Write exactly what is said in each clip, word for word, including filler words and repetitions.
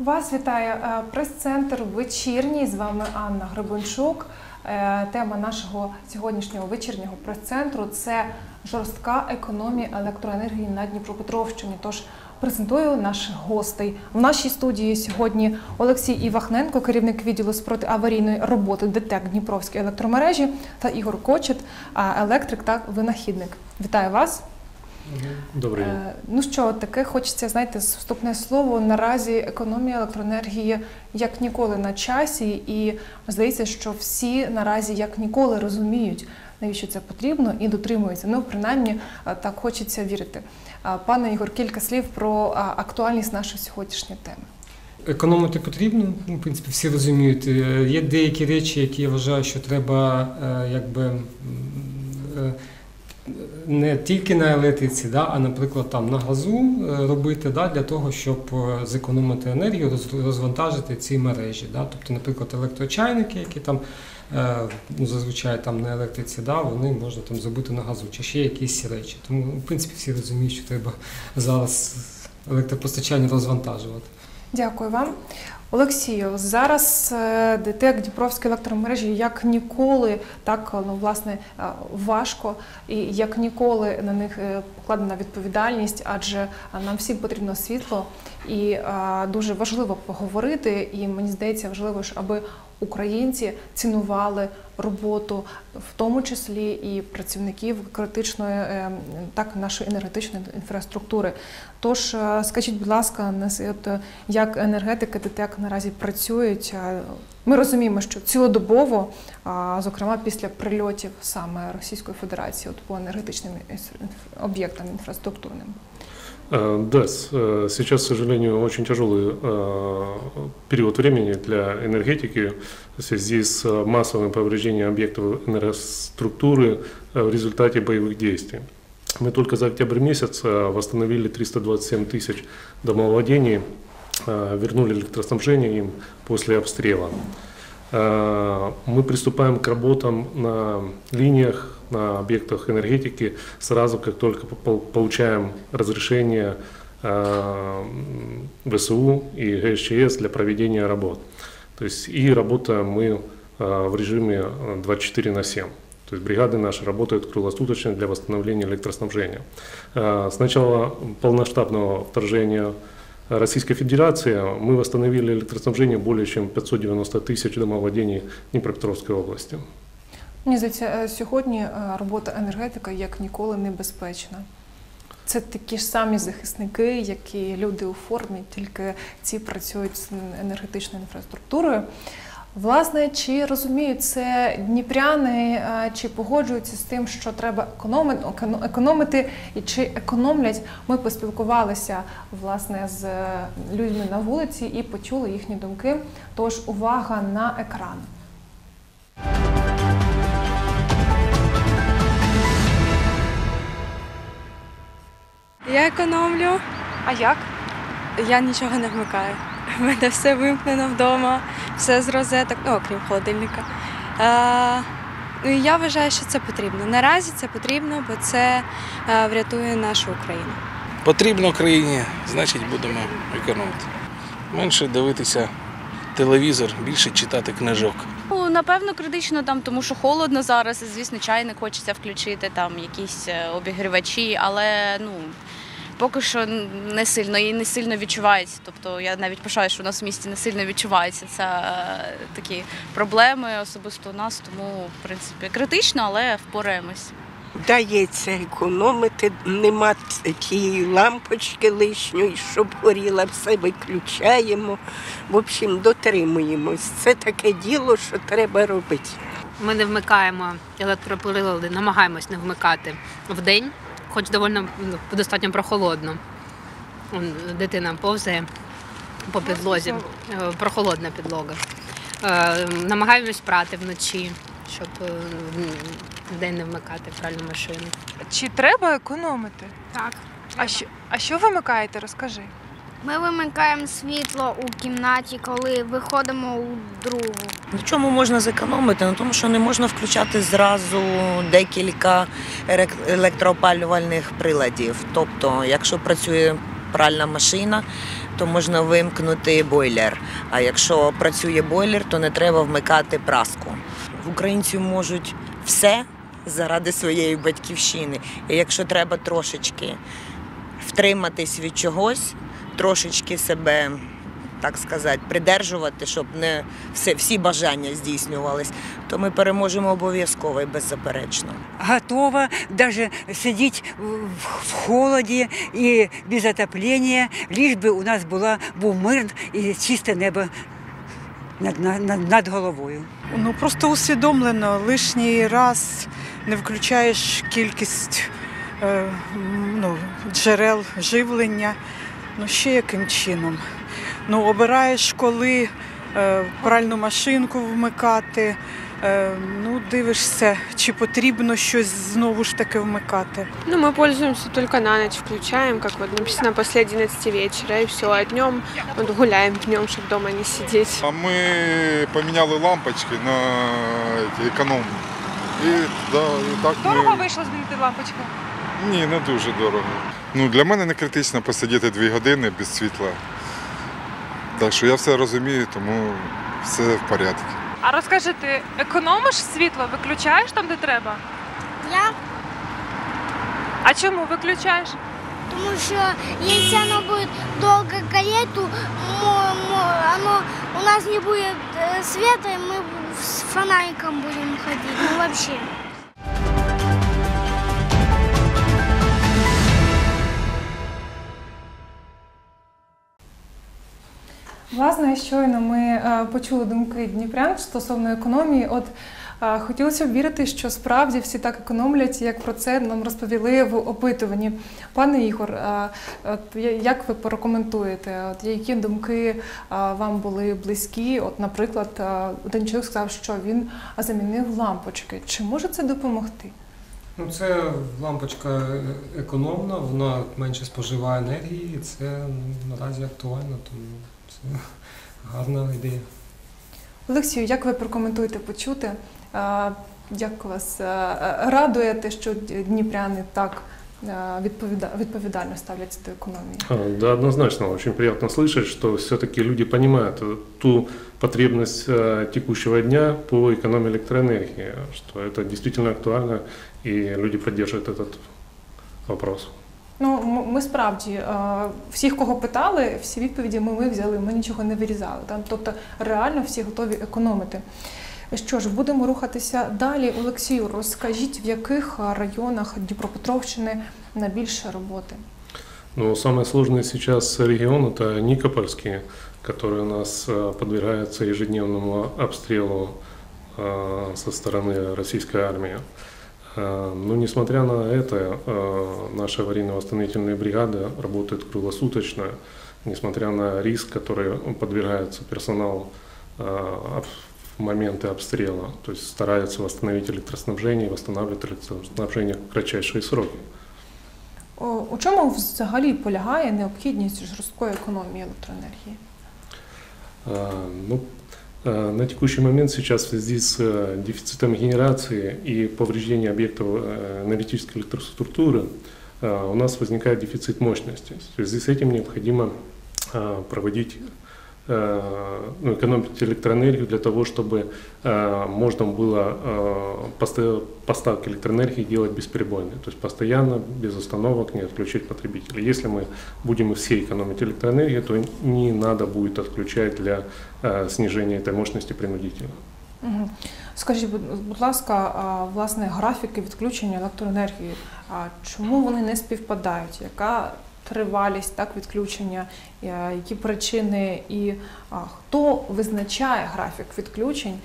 Вас вітає прес-центр «Вечірній». З вами Анна Гребенчук. Тема нашого сьогоднішнього вечірнього прес-центру – це жорстка економія електроенергії на Дніпропетровщині. Тож презентую наших гостей. В нашій студії сьогодні Олексій Івахненко, керівник відділу з протиаварійної роботи ДТЕК Дніпровські електромережі, та Ігор Кочет, електрик та винахідник. Вітаю вас! Добрий день. Ну що, таке хочеться, знаєте, вступне слово. Наразі економія електроенергії як ніколи на часі, і здається, що всі наразі як ніколи розуміють, навіщо це потрібно, і дотримуються. Ну, принаймні, так хочеться вірити. Пане Ігор, кілька слів про актуальність нашої сьогоднішньої теми. Економити потрібно, в принципі, всі розуміють. Є деякі речі, які я вважаю, що треба, якби, не тільки на електриці, да, а, наприклад, там, на газу робити, да, для того, щоб зекономити енергію, розвантажити ці мережі. Да. Тобто, наприклад, електрочайники, які там, ну, зазвичай там, на електриці, да, вони можна там зробити на газу, чи ще якісь речі. Тому, в принципі, всі розуміють, що треба зараз електропостачання розвантажувати. Дякую вам. Олексію, зараз ДТЕК Дніпровські електромережі як ніколи, так, ну, власне, важко, і як ніколи на них покладена відповідальність, адже нам всім потрібно світло, і а, дуже важливо поговорити, і мені здається, важливо, аби українці цінували роботу, в тому числі і працівників критичної, так, нашої енергетичної інфраструктури. Тож, скажіть, будь ласка, як енергетики ДТЕК наразі працюють? Ми розуміємо, що цілодобово, зокрема після прильотів саме Російської Федерації, от по енергетичним об'єктам інфраструктурним. Да, сейчас, к сожалению, очень тяжелый период времени для энергетики в связи с массовым повреждением объектов энергоструктуры в результате боевых действий. Мы только за октябрь месяц восстановили триста двадцать семь тысяч домовладений, вернули электроснабжение им после обстрела. Мы приступаем к работам на линиях, на объектах энергетики сразу, как только получаем разрешение ВСУ и ГСЧС для проведения работ. То есть и работаем мы в режиме двадцать четыре на семь. То есть бригады наши работают круглосуточно для восстановления электроснабжения. С начала полномасштабного вторжения Российской Федерации мы восстановили электроснабжение более чем пятьсот девяносто тысяч домовладений Дніпропетровської області. Мені здається, сьогодні робота енергетика як ніколи небезпечна. Це такі ж самі захисники, які люди у формі, тільки ці працюють з енергетичною інфраструктурою. Власне, чи розуміють це дніпряни, чи погоджуються з тим, що треба економити, і чи економлять? Ми поспілкувалися, власне, з людьми на вулиці і почули їхні думки. Тож увага на екран. Я економлю. А як? Я нічого не вмикаю. У мене все вимкнено вдома, все з розеток, ну, окрім холодильника. А, ну, і я вважаю, що це потрібно. Наразі це потрібно, бо це а, врятує нашу Україну. Потрібно країні, значить будемо економити. Менше дивитися телевізор, більше читати книжок. Ну, напевно, критично, там, тому що холодно зараз, звісно, чайник хочеться включити, там якісь обігрівачі, але, ну, поки що не сильно, і не сильно відчувається. Тобто я навіть пишаю, що у нас в місті не сильно відчувається це такі проблеми особисто у нас, тому, в принципі, критично, але впораємось. Вдається економити, нема тієї лампочки лишньої, щоб горіла, все виключаємо. В общем, дотримуємось. Це таке діло, що треба робити. Ми не вмикаємо електроприлади, намагаємось не вмикати вдень, хоч доволі достатньо прохолодно. Дитина повзає по підлозі, прохолодна підлога. Намагаємось прати вночі, щоб вдень не вмикати пральну машину. Чи треба економити? Так. А що, а що вимикаєте, розкажи? Ми вимикаємо світло у кімнаті, коли виходимо у другу. На чому можна зекономити? На тому, що не можна включати зразу декілька електроопалювальних приладів. Тобто, якщо працює пральна машина, то можна вимкнути бойлер. А якщо працює бойлер, то не треба вмикати праску. Українці можуть все заради своєї батьківщини. І якщо треба трошечки втриматись від чогось, трошечки себе, так сказати, придержувати, щоб не все, всі бажання здійснювались, то ми переможемо обов'язково і беззаперечно. Готова даже сидеть в холоді і без отоплення, лиш би у нас була, був мир і чисте небо над, над, над головою. Ну, просто усвідомлено, лишній раз не включаєш кількість е, ну, джерел живлення, ну ще яким чином. Ну, обираєш, коли е, пральну машинку вмикати, е, ну, дивишся, чи потрібно щось знову ж таки вмикати. Ну, мы пользуемся только на ночь, включаем, как вот написано, после одиннадцати вечера, и все, а днем вот, гуляем днем, чтобы дома не сидеть. А ми поміняли лампочки на ті економні. І, да, і так Дорого ми... вийшло змінити лампочку? Ні, не дуже дорого. Ну, для мене не критично посидіти дві години без світла. Так що я все розумію, тому все в порядку. А розкажи, ти економиш світло, виключаєш там, де треба? Я, А чому виключаєш? тому що якщо воно буде довго гореть, то мо- мо- оно, у нас не буде е, света, і ми з фонариком будемо ходити. Ну, взагалі. Власне, щойно ми е, почули думки дніпрян стосовно економії. От е, хотілося б вірити, що справді всі так економлять, як про це нам розповіли в опитуванні. Пане Ігор, е, от, я- як ви прокоментуєте, от, які думки е, вам були близькі? От, наприклад, е, один чоловік сказав, що він замінив лампочки. Чи може це допомогти? Ну, це лампочка економна, вона менше споживає енергії, і це ну, наразі актуально, тому це гарна ідея. Олексію, як ви прокоментуєте почути? Е, Як вас е, радує те, що дніпряни так е, відповіда- відповідально ставляться до економії? А, Да, однозначно. Очень приятно слышать, что все-таки люди понимают э, ту потребность э, текущего дня по экономии электроэнергии, что это действительно актуально, и люди поддерживают этот вопрос. Ну, м- ми справді, е, всіх, кого питали, всі відповіді ми, ми взяли, ми нічого не вирізали. Там, тобто реально всі готові економити. Що ж, будемо рухатися далі. Олексію, розкажіть, в яких е, районах Дніпропетровщини найбільше роботи? Ну, самый сложный сейчас регион – это Никопольский, который у нас э, подвергается ежедневному обстрелу э, со стороны российской армии. Э, Но несмотря на это, э, наши аварийно-восстановительные бригады работают круглосуточно, несмотря на риск, который подвергается персонал э, об- в моменты обстрела. То есть стараются восстановить электроснабжение и восстанавливать электроснабжение в кратчайшие сроки. О, у чому взагалі полягає необхідність жорсткої економії електроенергії? А, Ну, а, на текущий момент сейчас в связи с э, дефицитом генерации и повреждением объектов э, энергетической электроструктуры а, у нас возникает дефицит мощности. В связи с этим необходимо а, проводить, э, ну, экономить электроэнергию для того, чтобы э, можно было э, поста- поставки электроэнергии делать бесперебойно, то есть постоянно, без остановок, не отключить потребителя. Если мы будем все экономить электроэнергию, то не надо будет отключать для э, снижения этой мощности принудительно. Мгм. Скажіть, будь- будь ласка, а, власне, графіки відключення електроенергії, а чому вони не співпадають? Яка тривалість так, відключення, е, які причини і а, хто визначає графік відключень?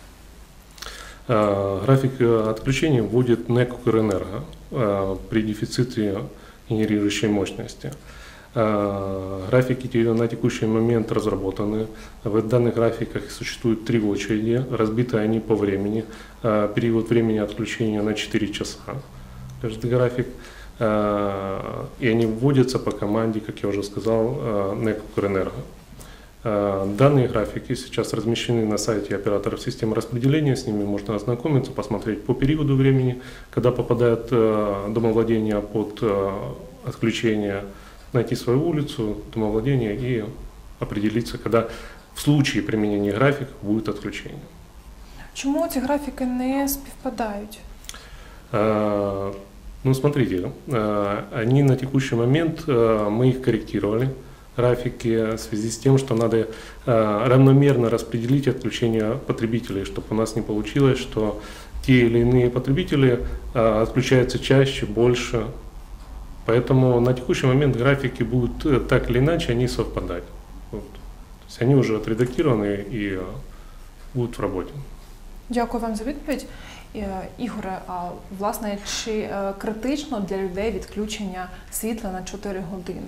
Э, График э, отключения вводит НЭК «Укрэнерго» э, при дефиците генерирующей мощности. Э, Графики те- на текущий момент разработаны. В данных графиках существует три очереди, разбиты они по времени. Э, Период времени отключения на четыре часа. Каждый график. Э, И они вводятся по команде, как я уже сказал, э, НЭК «Укрэнерго». Э, Данные графики сейчас размещены на сайте операторов системы распределения, с ними можно ознакомиться, посмотреть по периоду времени, когда попадает э, домовладение под э, отключение найти свою улицу, домовладение и определиться, когда в случае применения графика будет отключение. Чому ці графіки не співпадають? А, ну, смотрите, а, они на текущий момент, а, мы их корректировали, графики, в связи с тем, что надо а, равномерно распределить отключение потребителей, чтобы у нас не получилось, что те или иные потребители а, отключаются чаще, больше. Поэтому на текущий момент графики будут так или иначе, они совпадать. Вот. То есть они уже отредактированы и а, будут в работе. Дякую вам за відповідь. Е, Ігоре, а власне, чи е, критично для людей відключення світла на чотири години?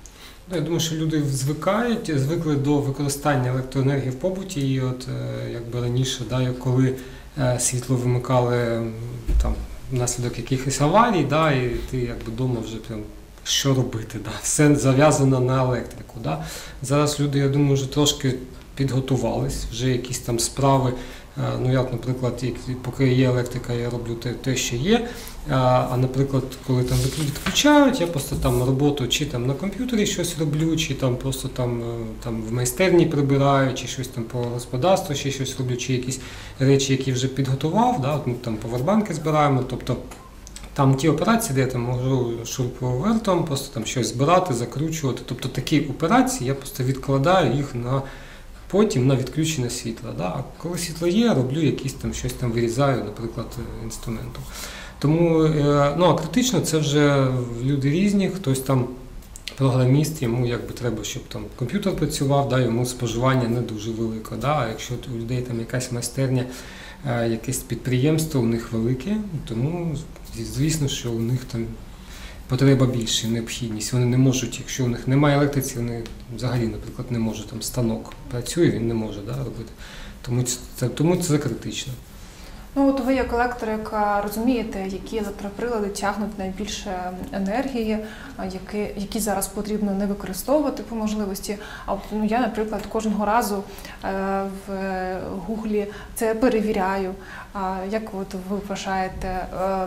Я думаю, що люди звикають, звикли до використання електроенергії в побуті. І от е, якби раніше, да, коли е, світло вимикали там внаслідок якихось аварій, да, і ти якби вдома вже прям що робити, да, все зав'язано на електрику. Да. Зараз люди, я думаю, вже трошки підготувались, вже якісь там справи. Ну, я, наприклад, поки є електрика, я роблю те, те що є. А, а, наприклад, коли там відключають, я просто там роботу чи там на комп'ютері щось роблю, чи там просто там, там в майстерні прибираю, чи щось там по господарству, чи щось роблю, чи якісь речі, які вже підготував, да, от ми там повербанки збираємо, тобто там ті операції, де я там можу шуруповертом просто там щось збирати, закручувати, тобто такі операції я просто відкладаю їх на потім на відключення світла. Да? А коли світло є, роблю якісь там щось там вирізаю, наприклад, інструментом. Тому, ну, а критично це вже люди різні, хтось там програміст, йому якби треба, щоб там комп'ютер працював, да, йому споживання не дуже велике. Да? А якщо у людей там якась майстерня, якесь підприємство, у них велике, тому звісно, що у них там потреба більше, необхідність. Вони не можуть, якщо у них немає електриці, вони взагалі, наприклад, не можуть, там станок працює, він не може, да, робити. Тому це, тому це критично. Ну, от ви як електрик розумієте, які електроприлади тягнуть найбільше енергії, які, які зараз потрібно не використовувати по можливості. А от, ну, я, наприклад, кожного разу е, в Гуглі це перевіряю. А як от ви вважаєте, е,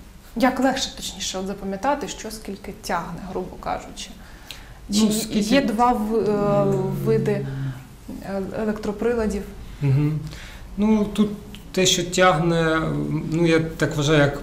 як легше, точніше, от запам'ятати, що скільки тягне, грубо кажучи? Чи ну, скільки... є два е, види електроприладів? Угу. Ну, тут те, що тягне, ну, я так вважаю, як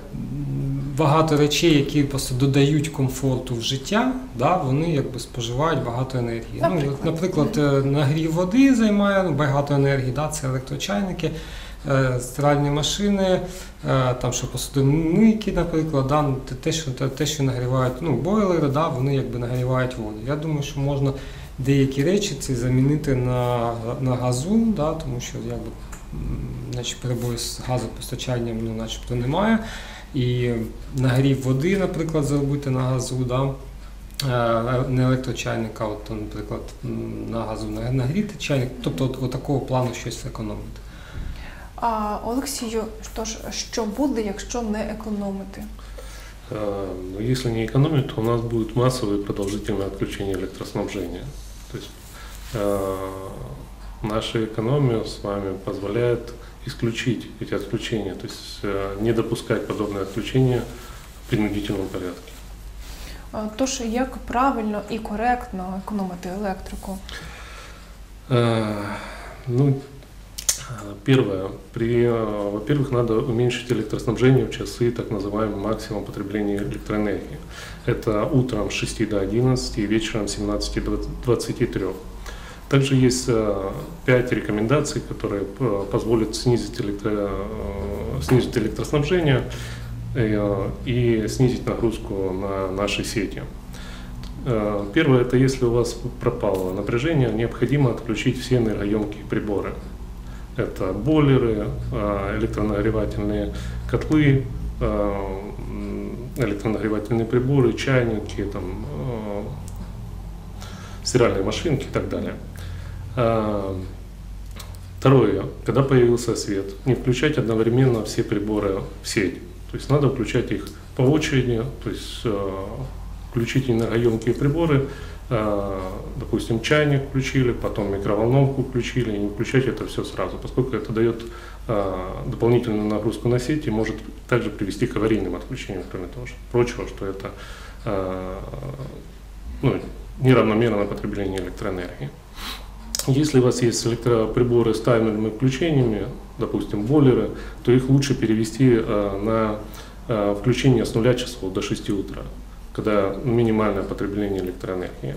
багато речей, які просто додають комфорту в життя, да, вони якби споживають багато енергії. Наприклад, ну, наприклад нагрів води займає ну, багато енергії, да, це електрочайники, стиральні машини, там, що посудомийки, наприклад, да, те, що, те, що нагрівають, ну, бойлери, да, вони якби нагрівають воду. Я думаю, що можна деякі речі ці замінити на, на газу, да, тому що якби, значить, перебої з газопостачанням, ну, начебто немає. І нагрів води, наприклад, зробити на газу, да, не електрочайника, от, наприклад, на газу нагріти чайник, тобто от, от такого плану щось економити. А, Олексію, що ж, що буде, якщо не економити? Ну, если не экономить, то у нас будет массовое продолжительное отключение электроснабжения. То есть э, наша экономия с вами позволяет исключить эти отключения, то есть э, не допускать подобные отключения в принудительном порядке. Тож, як правильно і коректно економити електрику? Э, ну, Первое. При, во-первых, надо уменьшить электроснабжение в часы так называемого максимум потребления электроэнергии. Это утром с шести до одиннадцати и вечером с семнадцати до двадцати трёх. Также есть пять рекомендаций, которые позволят снизить, электро, снизить электроснабжение и снизить нагрузку на наши сети. Первое, это если у вас пропало напряжение, необходимо отключить все энергоемкие приборы. Это бойлеры, электронагревательные котлы, электронагревательные приборы, чайники, там, стиральные машинки и так далее. Второе. Когда появился свет, не включать одновременно все приборы в сеть. То есть надо включать их по очереди, то есть включить энергоемкие приборы, допустим, чайник включили, потом микроволновку включили, и не включать это все сразу, поскольку это дает дополнительную нагрузку на сеть и может также привести к аварийным отключениям, кроме того, что, прочего, что это ну, неравномерное потребление электроэнергии. Если у вас есть электроприборы с таймерными включениями, допустим, бойлеры, то их лучше перевести э, на э, включение с нуля часов до шести утра, когда минимальное потребление электроэнергии.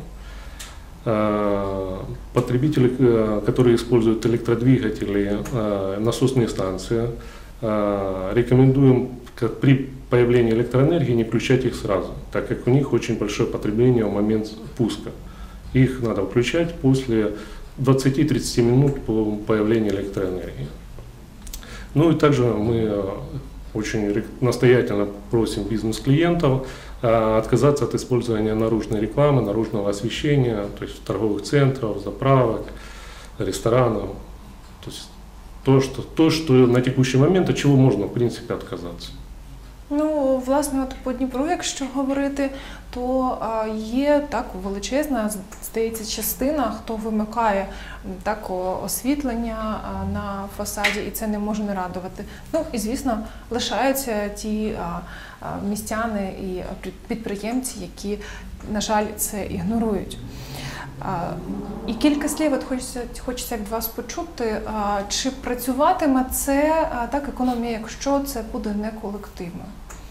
Э, потребители, э, которые используют электродвигатели, э, насосные станции, э, рекомендуем как при появлении электроэнергии не включать их сразу, так как у них очень большое потребление в момент пуска. Их надо включать после двадцати-тридцати минут по появлению электроэнергии. Ну и также мы очень настоятельно просим бизнес-клиентов отказаться от использования наружной рекламы, наружного освещения, то есть торговых центров, заправок, ресторанов. То есть то, что, то, что на текущий момент, от чего можно, в принципе, отказаться. Ну, власне, от по Дніпру, якщо говорити, то а, є так величезна, здається, частина, хто вимикає так освітлення а, на фасаді, і це не може не радувати. Ну, і, звісно, лишаються ті а, а, містяни і підприємці, які, на жаль, це ігнорують. А, і кілька слів от хочеться, хочеться від вас почути, а, чи працюватиме це а, так економія, якщо це буде не колективно?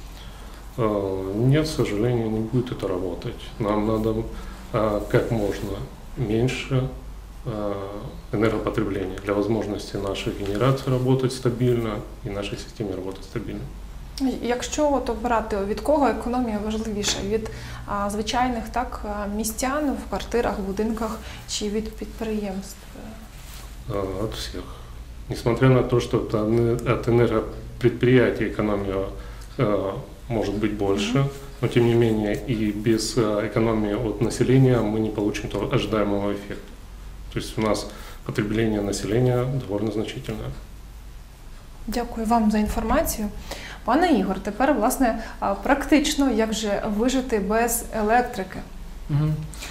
Нет, к сожалению, не будет это работать. Нам надо как можно меньше энергопотребления для возможности нашей генерации работать стабильно и нашей системе работать стабильно. Якщо от обирати, від кого економія важливіша? Від а, звичайних так, містян в квартирах, будинках чи від підприємств? От всех. Несмотря на то, что от энергопредприятий экономия может быть больше, mm-hmm. но тем не менее и без экономии от населения мы не получим того ожидаемого эффекта. То есть у нас потребление населения довольно значительное. Дякую вам за інформацію. Пане Ігор, тепер, власне, практично, як же вижити без електрики? Угу.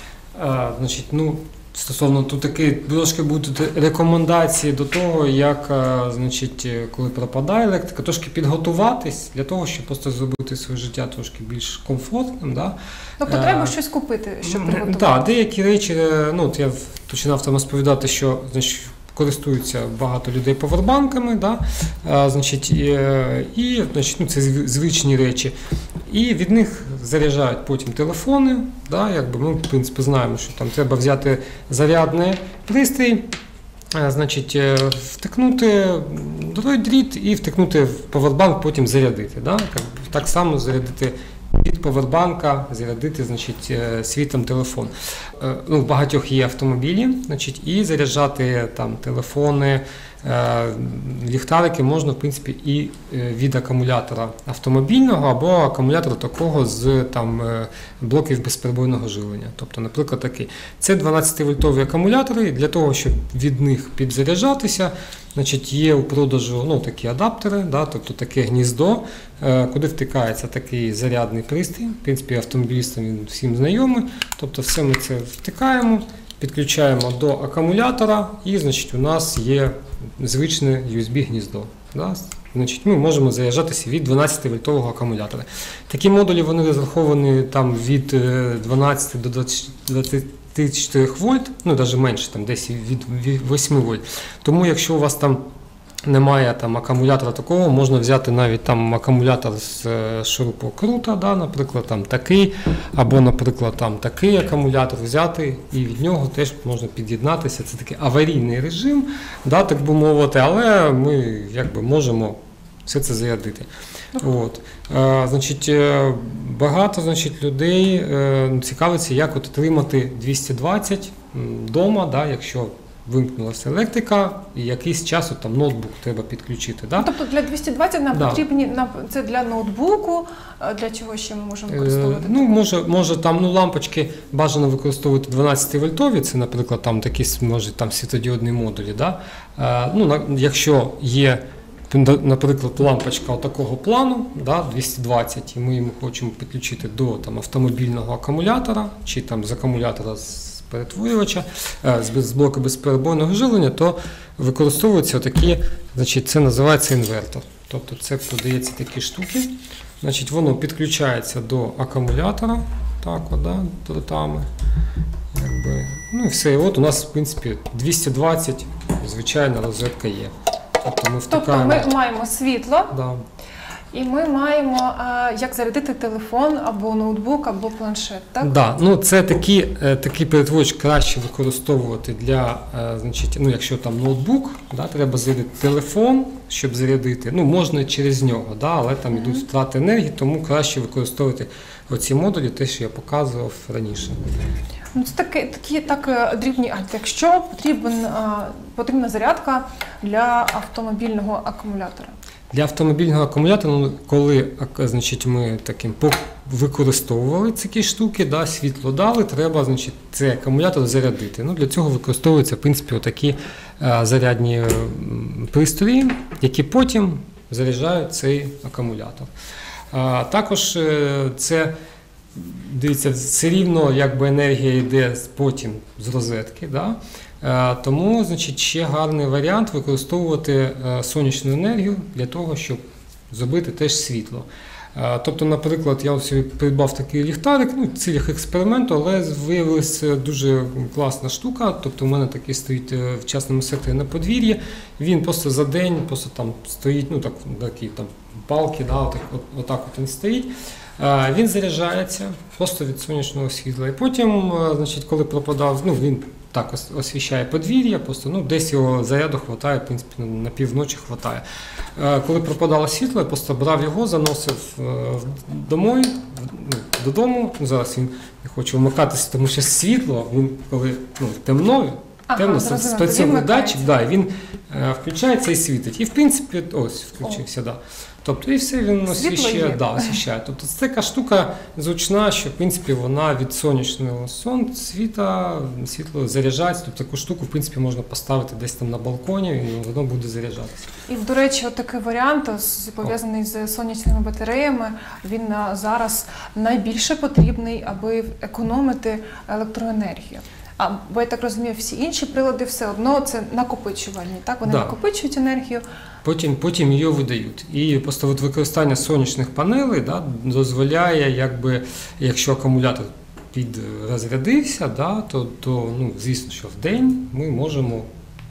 А, значить, ну, стосовно тут такі трошки будуть рекомендації до того, як, значить, коли пропадає електрика, трошки підготуватись для того, щоб просто зробити своє життя трошки більш комфортним. Да? Тобто а, треба щось купити, щоб приготувати? Так, деякі речі, ну, от я починав там розповідати, що, значить, користуються багато людей повербанками, да? а, значить, і, і значить, ну, це звичні речі. І від них заряджають потім телефони. Да? Якби ми, в принципі, знаємо, що там треба взяти зарядний пристрій, а, значить, втикнути до дріт і втикнути в повербанк, потім зарядити. Да? Так само зарядити від повербанка, зарядити, значить, свій там телефон. Ну, в багатьох є автомобілі, значить, і заряджати там телефони, ліхтарики можна, в принципі, і від акумулятора автомобільного або акумулятора такого з там блоків безперебойного живлення. Тобто, наприклад, такий. Це дванадцятивольтові акумулятори, і для того, щоб від них підзаряджатися, значить, є у продажу, ну, такі адаптери, да, тобто таке гніздо, куди втикається такий зарядний пристрій. В принципі, автомобілістам він всім знайомий. Тобто все ми це втикаємо, підключаємо до акумулятора і, значить, у нас є звичне ю ес бі-гніздо. Да? Значить, ми можемо заряджатися від дванадцятивольтового акумулятора. Такі модулі, вони розраховані там від дванадцяти до двадцяти чотирьох вольт, ну навіть менше, там десь від восьми вольт. Тому якщо у вас там немає там акумулятора такого, можна взяти навіть там акумулятор з шурупокрута, да, наприклад, там такий, або, наприклад, там такий акумулятор взяти, і від нього теж можна під'єднатися. Це такий аварійний режим, да, так би мовити, але ми якби можемо все це зарядити. От. А, значить, багато, значить, людей е, цікавиться, як от отримати двісті двадцять вдома, да, якщо вимкнулася електрика, і якийсь час там ноутбук треба підключити. Да? Тобто для двісті двадцять нам да. потрібні, нам, це для ноутбуку, для чого ще ми можемо використовувати? Е, ну, може, може там, ну, лампочки бажано використовувати дванадцятивольтові, це, наприклад, там такі, може, там світодіодні модулі. Да? Е, ну, на, якщо є, наприклад, лампочка такого плану, да, двісті двадцять, і ми йому хочемо підключити до там, автомобільного акумулятора, чи там з акумулятора з перетворювача, з блоку безперебойного живлення, то використовуються такі, значить, це називається інвертор. Тобто це подається такі штуки, значить, воно підключається до акумулятора, так, от, да, дротами. Якби. Ну і все. І от у нас, в принципі, двісті двадцять, звичайна розетка є. Тобто ми втикаємо. Тобто ми маємо світло, Да. і ми маємо, а, як зарядити телефон, або ноутбук, або планшет, так? Да, ну це такі, е, такий перетворювач краще використовувати для, е, значить, ну якщо там ноутбук, да, треба зарядити телефон, щоб зарядити, ну можна через нього, да, але там йдуть втрати енергії, тому краще використовувати оці модулі, те, що я показував раніше. Ну, це такі, такі так е, дрібні, а якщо потрібен, а, потрібна зарядка для автомобільного акумулятора. Для автомобільного акумулятора, ну, коли ак- значить, ми таким по- використовували такі штуки, да, світло дали, треба, значить, цей акумулятор зарядити. Ну, для цього використовуються, в принципі, такі зарядні м, пристрої, які потім заряджають цей акумулятор. А, також е, це, дивіться, все рівно якби енергія йде з- потім з розетки. Да? Е, Тому, значить, ще гарний варіант використовувати е, сонячну енергію для того, щоб зробити теж світло. Е, Тобто, наприклад, я ось собі придбав такий ліхтарик, ну, в цілях експерименту, але виявилася дуже класна штука. Тобто, у мене такий стоїть е, в частному секторі на подвір'ї. Він просто за день просто там стоїть, ну так, такі там палки, да, отак, от, отак от він стоїть. Е, Він заряджається просто від сонячного світла. І потім, е, значить, коли пропадав, ну, він так ос- освіщає подвір'я, просто ну, десь його заряду хватає, в принципі, на, на півночі хватає. Е, Коли пропадало світло, я просто брав його, заносив е, в- домой, в- ну, додому. Ну, зараз він не хоче вмикатися, тому що світло, він коли ну, темно, Ага, темно, зрозуміло, спрацьовує тоді датчик, да, і він е, включається і світить. І в принципі, ось включився, да. Тобто і все він Світло освіщає, є. да, освіщає. Тобто це така штука зручна, що в принципі вона від сонячного сон, світа, світло заряджається. Тобто таку штуку в принципі можна поставити десь там на балконі, і воно буде заряджатися. І, до речі, от такий варіант, з- пов'язаний з сонячними батареями, він а, зараз найбільше потрібний, аби економити електроенергію. А, бо я так розумію, всі інші прилади все одно це накопичувальні, так? Вони Да. накопичують енергію. Потім, потім її видають. І просто от використання сонячних панелей, да, дозволяє, якби, якщо акумулятор підрозрядився, да, то, то ну, звісно, що в день ми можемо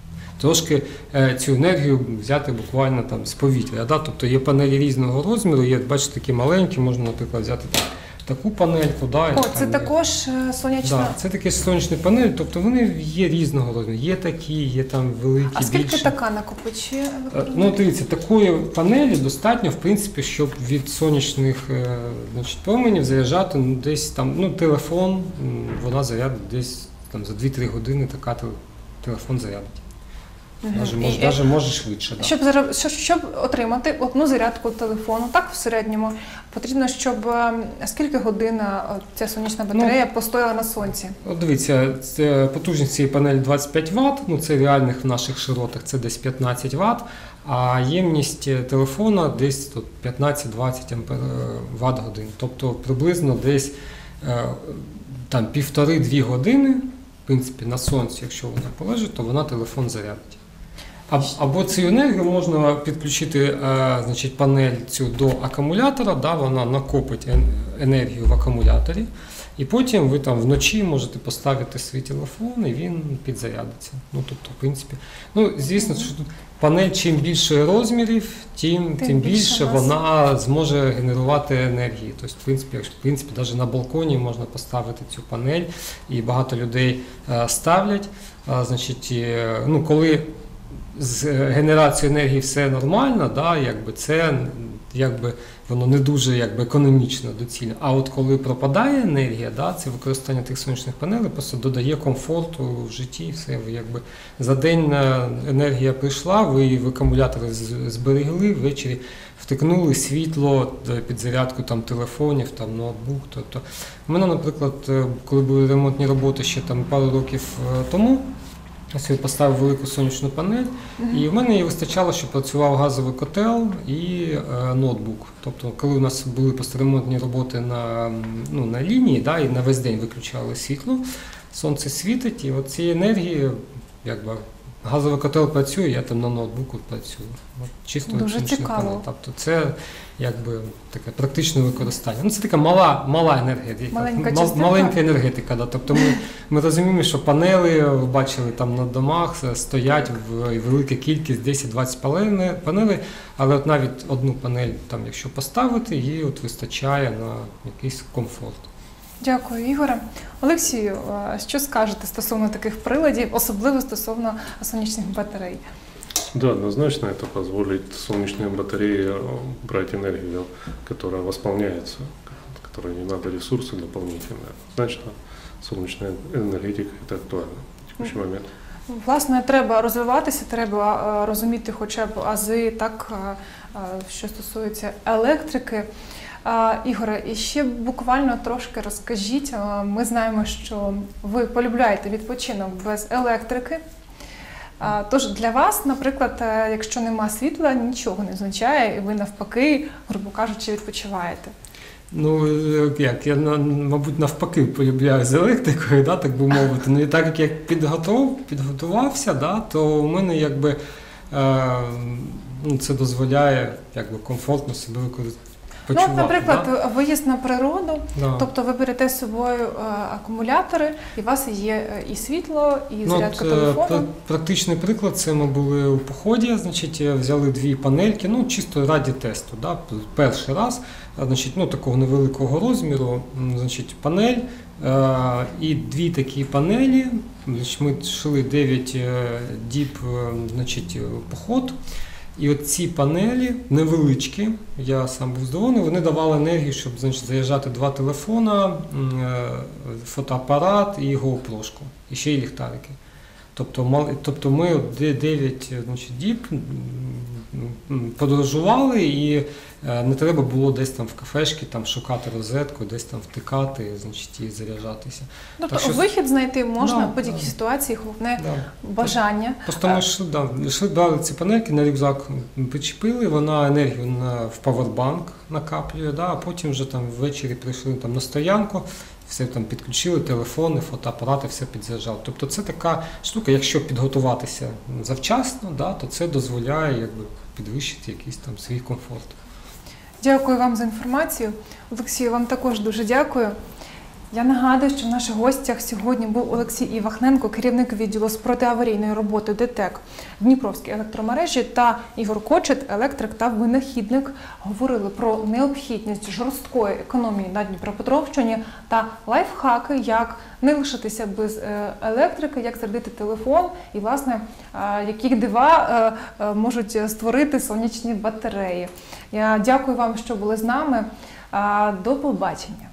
трошки е, цю енергію взяти буквально там з повітря. Да? Тобто є панелі різного розміру, є, бачите, такі маленькі, можна, наприклад, взяти так, таку панельку. Да, О, і це там є- також е, сонячна. Да, це такі сонячні панелі, тобто вони є різного розміру. Є такі, є там великі, А скільки більші. така накопичує Е, електроенергію? Ну, дивіться, такої панелі достатньо, в принципі, щоб від сонячних е, значить, променів заряджати ну, десь там, ну, телефон, м, вона зарядить десь там за дві-три години така тел- телефон зарядить. Мгм. Даже, І- може, і- даже може швидше. Да. Щоб, зара- щоб, щоб отримати одну зарядку телефону, так в середньому, потрібно, щоб е, скільки годин е, ця сонячна батарея постояла на сонці? От дивіться, це потужність цієї панелі двадцять п'ять ватт, ну це реальних в наших широтах це десь п'ятнадцять ватт, а ємність телефона десь тут п'ятнадцять-двадцять ватт годин. Тобто приблизно десь е, там півтори-дві години, в принципі, на сонці, якщо вона полежить, то вона телефон зарядить. А- Або цю енергію можна підключити е, значить, панель цю до акумулятора, да, вона накопить ен- енергію в акумуляторі, і потім ви там вночі можете поставити свій телефон і він підзарядиться. Ну, тобто, в принципі, ну, звісно, що тут панель чим більше розмірів, тим, Тим тим більше більше у вас. вона зможе генерувати енергію. Тобто, в принципі, якщо, в принципі, навіть на балконі можна поставити цю панель, і багато людей е, ставлять. А, значить, е, ну, коли з генерацією енергії все нормально, да, якби це якби, воно не дуже якби, економічно доцільно. А от коли пропадає енергія, да, це використання тих сонячних панелей просто додає комфорту в житті. І все, ви, якби, за день е, енергія прийшла, ви її в акумулятори з- зберегли, ввечері втикнули світло, е, підзарядку там, телефонів, там, ноутбук. Тобто, у мене, наприклад, е, коли були ремонтні роботи ще там, пару років е, тому, я собі поставив велику сонячну панель, і в мене її вистачало, щоб працював газовий котел і е, ноутбук. Тобто, коли у нас були постремонтні роботи на, м, ну, на лінії, да, і на весь день виключали світло, сонце світить, і от цієї енергії якби, газовий котел працює, я там на ноутбуку працюю. От чисто Дуже сонячний цікаво. панель. Тобто це якби таке практичне використання. Ну це така мала, мала енергетика, Маленька мал- частинка. маленька енергетика. Да. Тобто ми, ми розуміємо, що панели, ви бачили, там на домах стоять в велика кількість, десять-двадцять панелей, панелей, але от навіть одну панель, там, якщо поставити, її от вистачає на якийсь комфорт. Дякую, Ігоре. Олексію, а що скажете стосовно таких приладів, особливо стосовно сонячних батарей? Да, однозначно это позволит солнечные батареи брать энергию, которая восполняется, которой не надо ресурсы дополнительные. Значит, солнечная энергетика – это актуально в текущий момент. Власне, треба розвиватися, треба е, розуміти хоча б ази, так, е, е, що стосується електрики. Е, Ігоре, і ще буквально трошки розкажіть. Е, Ми знаємо, що ви полюбляєте відпочинок без електрики. Е, Тож для вас, наприклад, е, якщо нема світла, нічого не означає, і ви навпаки, грубо кажучи, відпочиваєте. Ну, як, я, на- мабуть, навпаки полюбляю з електрикою, да, так би мовити. Ну, і так як я підготов, підготувався, да, то у мене якби, е, ну, це дозволяє якби, комфортно себе використовувати. Ну, от, наприклад, виїзд на природу, Да. тобто ви берете з собою е, акумулятори, і у вас є е, і світло, і Ну, зарядка от, е, телефону. пра- практичний приклад, це ми були у поході, значить, е, взяли дві панельки, ну, чисто раді тесту, да, перший раз, а, значить, ну, такого невеликого розміру, м, значить, панель, е, і дві такі панелі, значить, ми йшли дев'ять е, діб, е, значить, е, поход, і от ці панелі невеличкі, я сам був здивований, вони давали енергію, щоб, значить, заряджати два телефона, м, е, фотоапарат і GoPro-шку, і ще й ліхтарики. Тобто, мал- тобто ми от де- дев'ять, значить, діб м, м, подорожували, і е, не треба було десь там в кафешки там, шукати розетку, десь там втикати, значить, і заряджатися. Тобто Так що- вихід знайти можна Да, в будь-якій да. ситуації, головне Да. бажання. Просто ми йшли, да, йшли, брали ці панельки, на рюкзак причепили, вона енергію на, в павербанк накаплює, да, а потім вже там ввечері прийшли там, на стоянку, все там підключили, телефони, фотоапарати, все підзаряджали. Тобто це така штука, якщо підготуватися завчасно, да, то це дозволяє якби, підвищити якийсь там свій комфорт. Дякую вам за інформацію. Олексію, вам також дуже дякую. Я нагадую, що в наших гостях сьогодні був Олексій Івахненко, керівник відділу з протиаварійної роботи ДТЕК Дніпровські електромережі, та Ігор Кочет, електрик та винахідник. Говорили про необхідність жорсткої економії на Дніпропетровщині та лайфхаки, як не лишитися без е, електрики, як зарядити телефон і, власне, е, які дива е, е, можуть створити сонячні батареї. Я дякую вам, що були з нами. Е, До побачення.